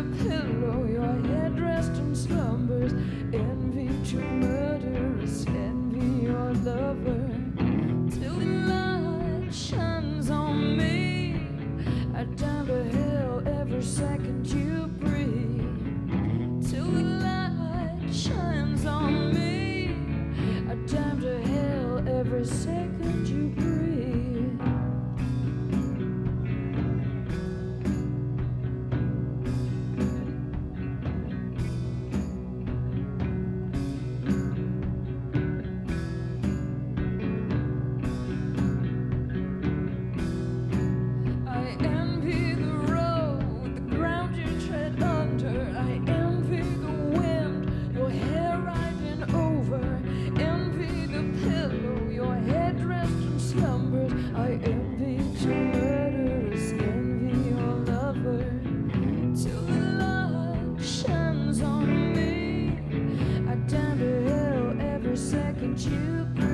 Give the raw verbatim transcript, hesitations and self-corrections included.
the pillow, your head resting in slumbers. Envy to murderers, envy your lover. Till the light shines on me, I down to hell every second you breathe. Till the light shines on me, I down to hell every second you breathe. I envy to murderers, envy your lover. Till the light shines on me, I down to hell every second you breathe.